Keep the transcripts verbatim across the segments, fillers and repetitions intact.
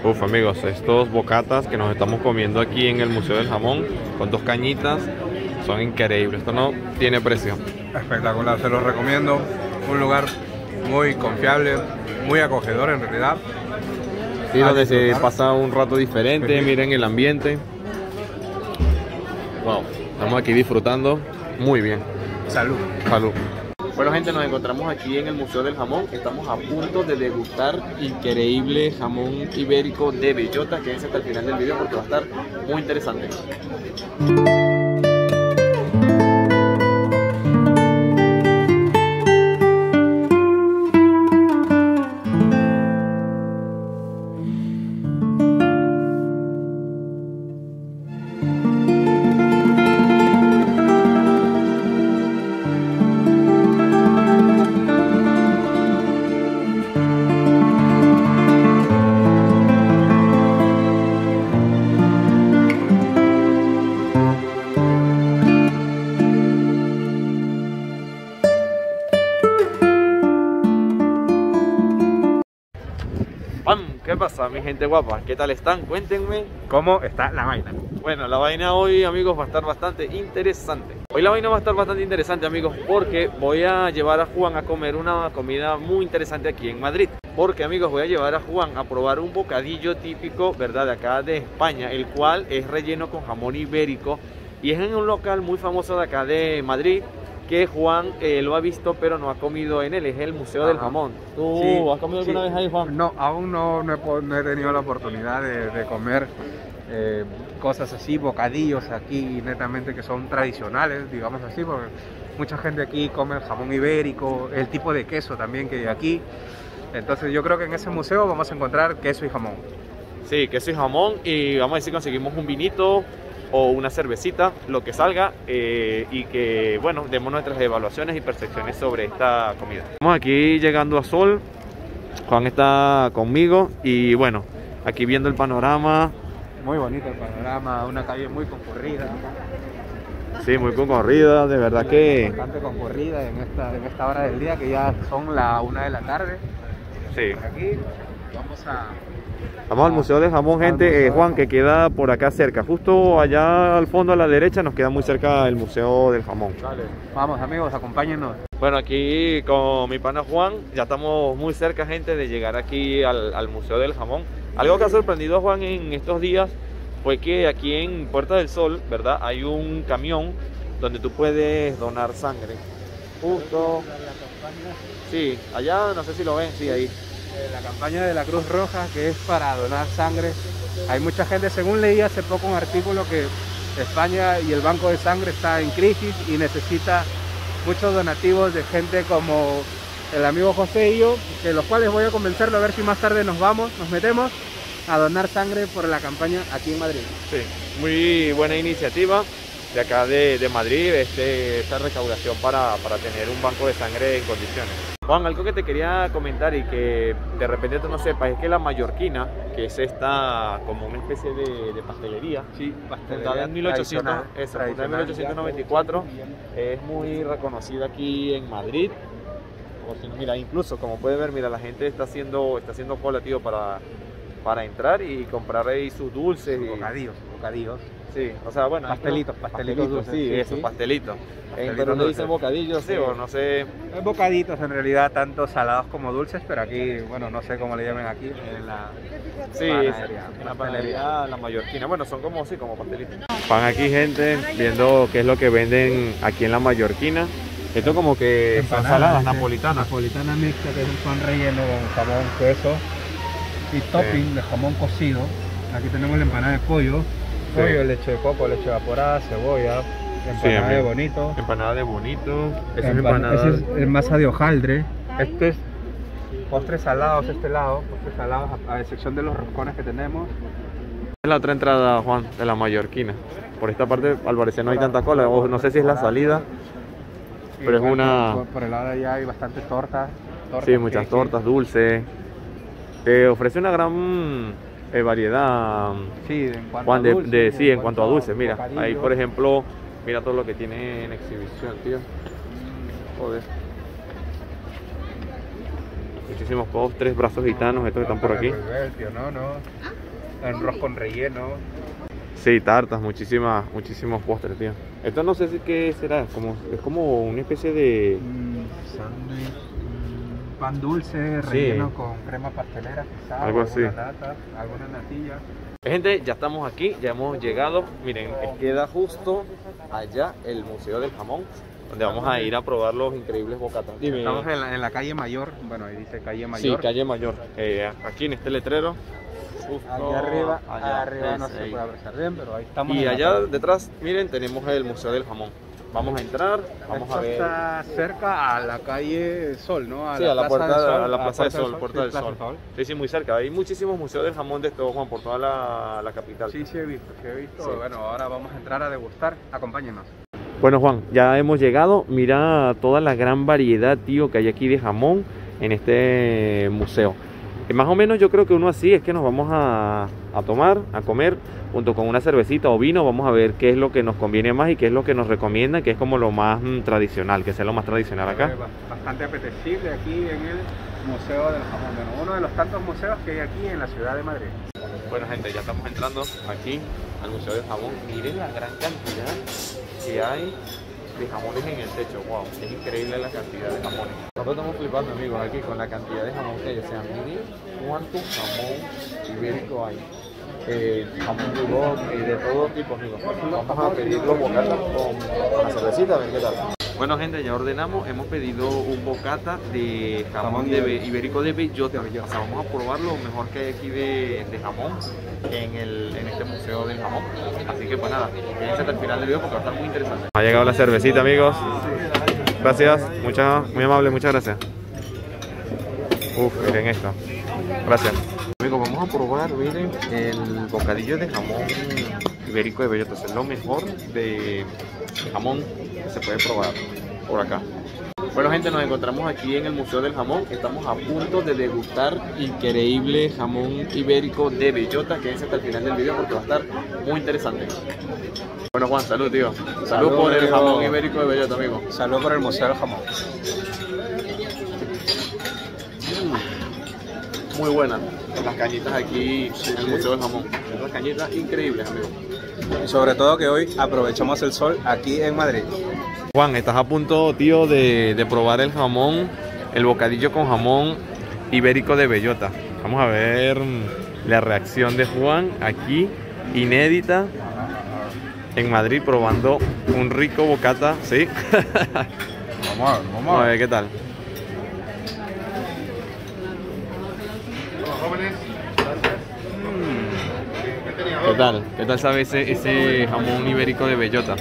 Uf, amigos, estos bocatas que nos estamos comiendo aquí en el Museo del Jamón con dos cañitas son increíbles. Esto no tiene precio. Espectacular, se los recomiendo. Un lugar muy confiable, muy acogedor en realidad. Sí, donde se pasa un rato diferente. Sí. Miren el ambiente. Wow, estamos aquí disfrutando muy bien. Salud. Salud. Bueno, gente, nos encontramos aquí en el Museo del Jamón. Estamos a punto de degustar increíble jamón ibérico de bellota. Quédense hasta el final del video porque va a estar muy interesante. ¿Qué pasa, mi gente guapa? ¿Qué tal están? Cuéntenme cómo está la vaina. Bueno, la vaina hoy, amigos, va a estar bastante interesante. Hoy la vaina va a estar bastante interesante, amigos, porque voy a llevar a Juan a comer una comida muy interesante aquí en Madrid. Porque, amigos, voy a llevar a Juan a probar un bocadillo típico, ¿verdad?, de acá de España, el cual es relleno con jamón ibérico y es en un local muy famoso de acá de Madrid, que Juan eh, lo ha visto pero no ha comido en él, es el Museo Ajá. del Jamón. ¿Tú sí, has comido alguna sí. vez ahí, Juan? No, aún no, no, he, no he tenido la oportunidad de, de comer eh, cosas así, bocadillos aquí netamente que son tradicionales, digamos así, porque mucha gente aquí come el jamón ibérico, el tipo de queso también que hay aquí. Entonces yo creo que en ese museo vamos a encontrar queso y jamón. Sí, queso y jamón, y vamos a decir conseguimos un vinito o una cervecita, lo que salga, eh, y que, bueno, demos nuestras evaluaciones y percepciones sobre esta comida. Estamos aquí llegando a Sol, Juan está conmigo y, bueno, aquí viendo el panorama. Muy bonito el panorama, una calle muy concurrida. Sí, muy concurrida, de verdad que... Bastante concurrida en esta, en esta hora del día, que ya son la una de la tarde. Sí. Por aquí vamos a... Vamos al Museo del Jamón, gente, eh, Juan, que queda por acá cerca, justo allá al fondo a la derecha nos queda muy cerca el Museo del Jamón. Vale. Vamos, amigos, acompáñennos. Bueno, aquí con mi pana Juan, ya estamos muy cerca, gente, de llegar aquí al, al Museo del Jamón. Algo que ha sorprendido a Juan en estos días fue que aquí en Puerta del Sol, ¿verdad?, hay un camión donde tú puedes donar sangre. Justo... Sí, allá no sé si lo ven, sí, ahí. La campaña de la Cruz Roja, que es para donar sangre. Hay mucha gente, según leí hace poco un artículo, que España y el banco de sangre está en crisis y necesita muchos donativos de gente como el amigo José y yo, que los cuales voy a convencerlo a ver si más tarde nos vamos, nos metemos a donar sangre por la campaña aquí en Madrid. Sí, muy buena iniciativa de acá de, de Madrid, este, esta recaudación para, para tener un banco de sangre en condiciones. Juan, algo que te quería comentar y que de repente tú no sepas es que la mallorquina, que es esta como una especie de, de pastelería, sí, pastelería fundada en mil ochocientos, eso, fundada en mil ochocientos noventa y cuatro, es muy reconocida aquí en Madrid. O si, mira, incluso como puedes ver, mira, la gente está haciendo, está haciendo cola, tío, para, para entrar y comprar ahí sus dulces. Sus y bocadillos, bocadillos. Sí, o sea, bueno, pastelitos, pastelitos, pastelitos dulces, sí, sí, eso, sí. pastelitos. pastelitos pero le dicen bocadillos, sí, sí, o no sé. Es bocaditos en realidad, tanto salados como dulces, pero aquí, bueno, no sé cómo le llaman aquí, en la sí, panadería. En la panadería, la mallorquina, bueno, son como, sí, como pastelitos. Van aquí, gente, viendo qué es lo que venden aquí en la mallorquina. Esto como que empanadas, son saladas ¿sí? napolitanas. Napolitana mixta, que es un pan relleno con jamón, queso y topping sí. de jamón cocido. Aquí tenemos la empanada de pollo. Pollo, sí. leche de coco, leche evaporada, cebolla, empanada sí, de bonito. Empanada de bonito. Esa es, empanada... es, es masa de hojaldre. Este es postres salados, este lado, postres salados, a, a excepción de los roscones que tenemos. Es la otra entrada, Juan, de la mallorquina. Por esta parte, al parecer no hay tanta cola, o no sé si es la salida, sí, pero es una... Por, por el lado de allá hay bastantes tortas. tortas sí, muchas tortas, dulces. Te ofrece una gran... Eh, variedad, sí, en cuanto Juan, a de, dulces, de, en sí, en cuanto cuanto a dulces, mira, bocadillo. Ahí por ejemplo, mira todo lo que tiene en exhibición, tío. Joder. muchísimos postres, brazos gitanos, estos que están por aquí. El tío, no, no. Arroz con relleno. Sí, tartas, muchísimas, muchísimos postres, tío. Esto no sé si qué será, como, es como una especie de... Mm, sándwich, mm, pan dulce, relleno sí. con crema pastelera, quizás, algo así. Nata, alguna natilla. Gente, ya estamos aquí, ya hemos llegado. Miren, queda justo allá el Museo del Jamón, donde vamos a ir a probar los increíbles bocatas. Dime. Estamos en la, en la calle Mayor, bueno, ahí dice calle Mayor. Sí, calle Mayor. Eh, aquí en este letrero. Justo Aquí arriba, allá, arriba no es se ahí. puede apreciar bien, pero ahí estamos. Y en la allá calle. detrás, miren, tenemos el Museo del Jamón. Vamos a entrar, vamos Esto a ver. está cerca a la calle Sol, ¿no? A Sí, la a la Plaza puerta, del Sol, a la Plaza del Sol, Puerta sí, del Plaza Sol. Sí, sí, muy cerca. Hay muchísimos museos del jamón de todo Juan por toda la, la capital. Sí, sí he visto, sí he visto. Sí. Bueno, ahora vamos a entrar a degustar. Acompáñenos. Bueno, Juan, ya hemos llegado. Mira toda la gran variedad, tío, que hay aquí de jamón en este museo. Y más o menos yo creo que uno así es que nos vamos a, a tomar, a comer, junto con una cervecita o vino. Vamos a ver qué es lo que nos conviene más y qué es lo que nos recomienda, que es como lo más mm, tradicional, que sea lo más tradicional acá. Bastante apetecible aquí en el Museo del Jamón. Bueno, uno de los tantos museos que hay aquí en la ciudad de Madrid. Bueno, gente, ya estamos entrando aquí al Museo del Jamón. Miren la gran cantidad que hay de jamones en el techo. Wow, es increíble la cantidad de jamones. Nosotros estamos flipando, amigos, aquí con la cantidad de jamón que hay. O sea, miren cuánto jamón ibérico hay. Eh, jamón de bog, eh, de todo tipo, amigos. Vamos a pedir los bocatas con, con la cervecita, a ver qué tal. Bueno, gente, ya ordenamos, hemos pedido un bocata de jamón de be, ibérico de bellota. O sea, vamos a probar lo mejor que hay aquí de, de jamón en, el, en este museo del jamón. Así que pues nada, quédense hasta el final del video porque va a estar muy interesante. Ha llegado la cervecita, amigos. Gracias, muchas, muy amable, muchas gracias. Uf, miren esto. Gracias. Amigos, vamos a probar, miren, el bocadillo de jamón ibérico de bellota. Es lo mejor de jamón que se puede probar por acá. Bueno, gente, nos encontramos aquí en el Museo del Jamón. Estamos a punto de degustar increíble jamón ibérico de bellota. Quédense hasta el final del video porque va a estar muy interesante. Bueno, Juan, salud, tío. Salud, salud por el jamón ibérico de bellota, amigo. Salud por el Museo del Jamón. Mm, muy buenas las cañitas aquí en el Museo del Jamón. Unas cañitas increíbles, amigo. Y sobre todo que hoy aprovechamos el sol aquí en Madrid. Juan, estás a punto, tío, de, de probar el jamón, el bocadillo con jamón ibérico de bellota. Vamos a ver la reacción de Juan aquí, inédita, en Madrid, probando un rico bocata, ¿sí? Vamos a ver, vamos a ver. Vamos a ver qué tal. Hola, jóvenes. ¿Qué tal? ¿Qué tal sabe ese, ese jamón ibérico de bellota?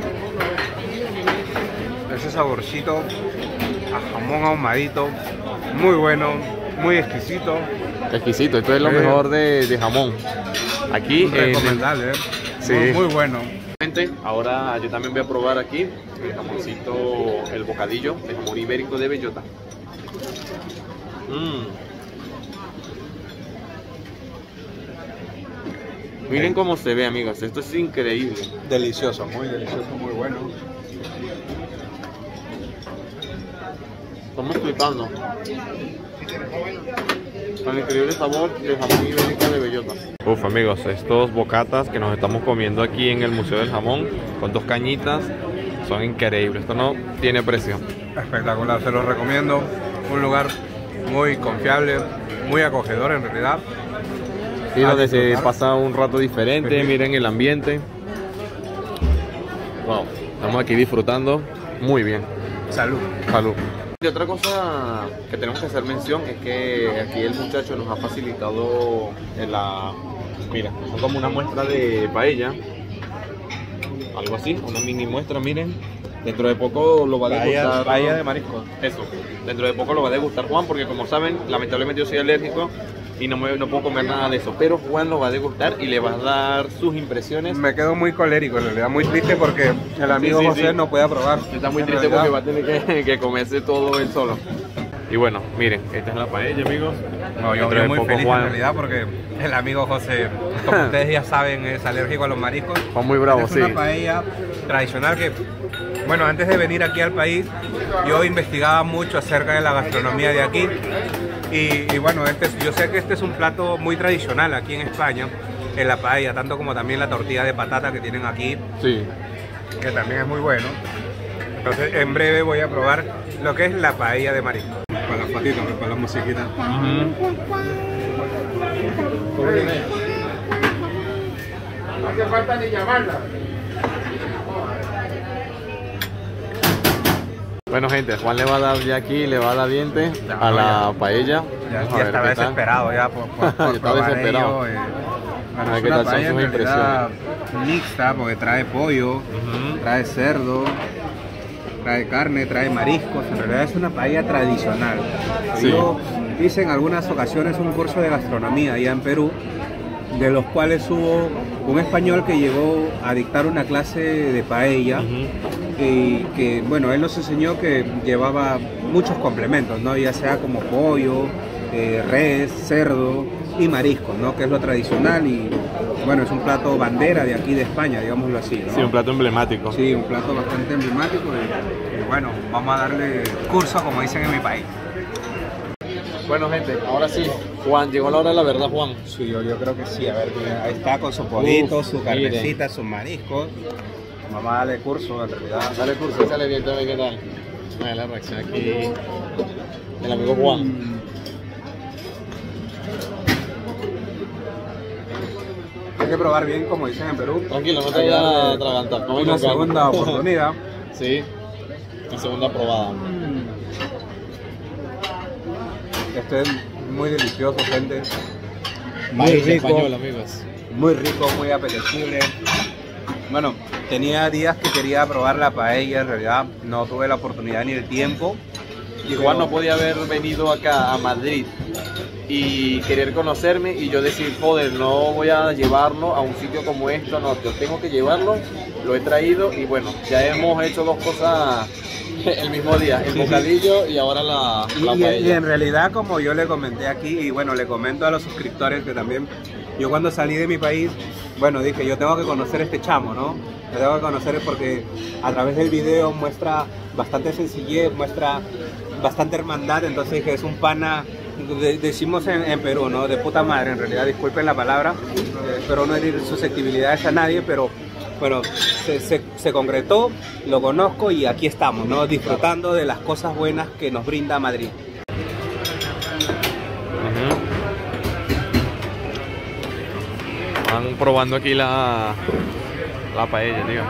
Ese saborcito a jamón ahumadito, muy bueno, muy exquisito. Exquisito, esto es lo mejor de, de jamón. Aquí recomendable, ¿eh? Sí. Muy, muy bueno. Ahora yo también voy a probar aquí el jamoncito, el bocadillo de jamón ibérico de bellota. Mm. Miren cómo se ve, amigos, esto es increíble. Delicioso, muy delicioso, muy bueno. Estamos flipando con el increíble sabor del jamón ibérico de bellota. Uf, amigos, estos bocatas que nos estamos comiendo aquí en el Museo del Jamón con dos cañitas son increíbles. Esto no tiene precio. Espectacular, se los recomiendo. Un lugar muy confiable, muy acogedor en realidad. Y donde se pasa un rato diferente, miren el ambiente. Wow, estamos aquí disfrutando muy bien. Salud. Salud. Y otra cosa que tenemos que hacer mención es que aquí el muchacho nos ha facilitado en la... Mira, son como una muestra de paella. Algo así, una mini muestra, miren. Dentro de poco lo va a degustar... Paella de marisco. Eso, dentro de poco lo va a degustar Juan porque como saben, lamentablemente yo soy alérgico y no, me, no puedo comer nada de eso. Pero Juan lo va a degustar y le va a dar sus impresiones. Me quedo muy colérico, en realidad muy triste porque el amigo sí, sí, José sí. no puede probar. Está muy triste realidad. Porque va a tener que, que comerse todo él solo. Y bueno, miren, esta es la paella, amigos. No, yo estoy muy feliz Juan. en realidad porque el amigo José, como ustedes ya saben, es alérgico a los mariscos. Juan muy bravo, es sí. Es una paella tradicional que, bueno, antes de venir aquí al país, yo investigaba mucho acerca de la gastronomía de aquí. Y, y bueno, este, yo sé que este es un plato muy tradicional aquí en España, en la paella, tanto como también la tortilla de patata que tienen aquí, Sí. que también es muy bueno. Entonces en breve voy a probar lo que es la paella de marisco. Para las patitas, para la musiquita. Uh-huh. No hace falta ni llamarla. Bueno, gente, Juan le va a dar ya aquí, le va a dar diente Ya, a no, la ya. paella. Ya, Vamos a ya ver estaba qué tal. desesperado ya por, por, por Yo estaba probar desesperado. ello, eh. A Bueno, ver es qué una tal son paella sus en realidad impresiones. mixta porque trae pollo, Ujú. trae cerdo, trae carne, trae mariscos. En realidad es una paella tradicional. Sí. Yo hice en algunas ocasiones un curso de gastronomía allá en Perú, de los cuales hubo un español que llegó a dictar una clase de paella. Ujú. Y que, bueno, él nos enseñó que llevaba muchos complementos, ¿no? Ya sea como pollo, eh, res, cerdo y mariscos, ¿no? Que es lo tradicional y, bueno, es un plato bandera de aquí de España, digámoslo así, ¿no? Sí, un plato emblemático. Sí, un plato bastante emblemático y, y, bueno, vamos a darle curso, como dicen en mi país. Bueno, gente, ahora sí, Juan, llegó la hora de la verdad, Juan. Sí, yo, yo creo que sí, a ver, ahí está con su pollito, Uf, su carnecita, sus mariscos. Vamos a darle curso, en realidad. Dale curso, sale bien, también, ¿qué tal? A ver la reacción aquí del amigo Juan. Hay que probar bien, como dicen en Perú. Tranquilo, no te Hay que vayas a darle atragantar. No Una segunda oportunidad. Sí, una segunda probada. Este es muy delicioso, gente. Muy Paella rico, español, amigos. muy rico, muy apetecible. Bueno, tenía días que quería probar la paella, en realidad no tuve la oportunidad ni el tiempo. Y Juan no podía haber venido acá a Madrid y querer conocerme y yo decir, joder, no voy a llevarlo a un sitio como esto, no, yo tengo que llevarlo, lo he traído y bueno, ya hemos hecho dos cosas el mismo día, el bocadillo y ahora la, la Y, y- paella. y en realidad, como yo le comenté aquí, y bueno, le comento a los suscriptores que también, yo cuando salí de mi país, bueno, dije, yo tengo que conocer a este chamo, ¿no? Lo tengo que conocer porque a través del video muestra bastante sencillez, muestra bastante hermandad, entonces dije, es un pana, de- decimos en, en Perú, ¿no? De puta madre, en realidad, disculpen la palabra, eh, espero no herir susceptibilidades a nadie, pero bueno, se, se, se concretó, lo conozco y aquí estamos, ¿no? Disfrutando de las cosas buenas que nos brinda Madrid. Ujú. Van probando aquí la, la paella, tío.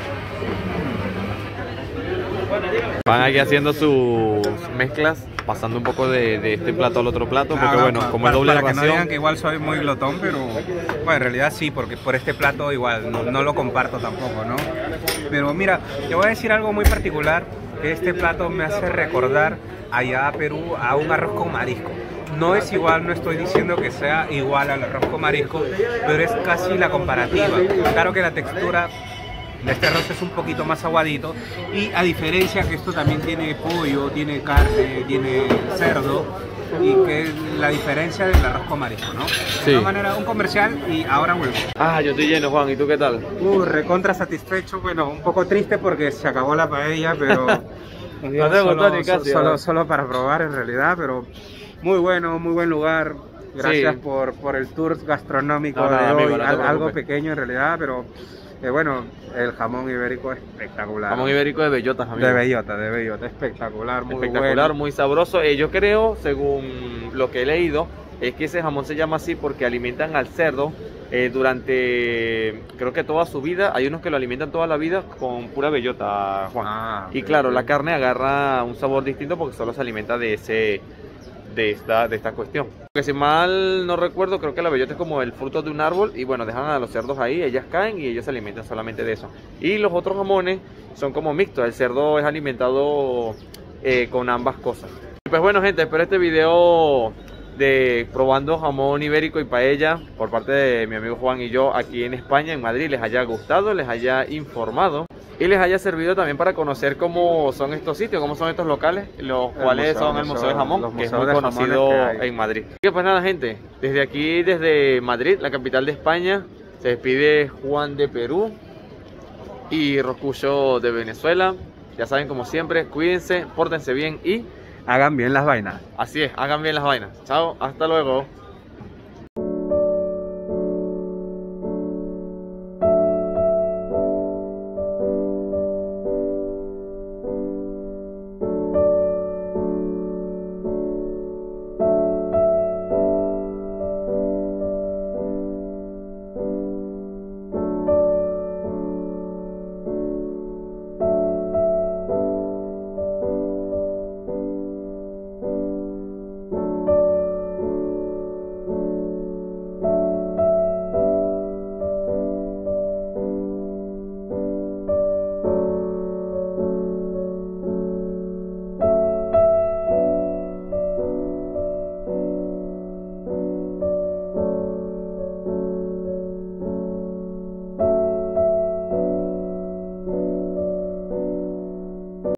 Van aquí haciendo sus mezclas, pasando un poco de, de este plato al otro plato, porque Ahora, bueno, pa- como para, es doble para que no ración. digan que igual soy muy glotón, pero bueno, en realidad sí, porque por este plato igual no, no lo comparto tampoco, ¿no? Pero mira, te voy a decir algo muy particular, que este plato me hace recordar allá a Perú a un arroz con marisco. No es igual, no estoy diciendo que sea igual al arroz con marisco, pero es casi la comparativa. Claro que la textura de este arroz es un poquito más aguadito y a diferencia que esto también tiene pollo, tiene carne, tiene cerdo y que es la diferencia del arroz con marisco, ¿no? Sí. De todas maneras, un comercial y ahora vuelvo. Ah, yo estoy lleno, Juan, ¿y tú qué tal? Uh, recontra satisfecho, bueno, un poco triste porque se acabó la paella, pero nos dio No te gustó solo, ni casi, solo, ¿verdad? solo para probar en realidad, pero muy bueno, muy buen lugar. Gracias Sí. por, por el tour gastronómico No, de nada, hoy, amigo, no te Al- algo preocupes. pequeño en realidad, pero eh, bueno, el jamón ibérico es espectacular. Jamón ibérico de bellotas, amigo. De bellota, de bellota, espectacular, muy Espectacular, bueno. muy sabroso. Eh, yo creo, según lo que he leído, es que ese jamón se llama así porque alimentan al cerdo eh, durante, creo que toda su vida. Hay unos que lo alimentan toda la vida con pura bellota, Juan. Ah, Y ok, claro, ok. la carne agarra un sabor distinto porque solo se alimenta de ese de esta, de esta cuestión. Porque si mal no recuerdo, creo que la bellota es como el fruto de un árbol y bueno, dejan a los cerdos ahí, ellas caen y ellos se alimentan solamente de eso. Y los otros jamones son como mixtos, el cerdo es alimentado eh, con ambas cosas. Y pues bueno, gente, espero este video de probando jamón ibérico y paella por parte de mi amigo Juan y yo aquí en España, en Madrid, les haya gustado, les haya informado y les haya servido también para conocer cómo son estos sitios, cómo son estos locales, los El cuales museo, son el museo, Museo de Jamón, los que es museos muy de jamones conocido que hay. en Madrid. Y pues nada, gente, desde aquí, desde Madrid, la capital de España, se despide Juan de Perú y Rocucho de Venezuela. Ya saben, como siempre, cuídense, pórtense bien y hagan bien las vainas. Así es, hagan bien las vainas. Chao, hasta luego.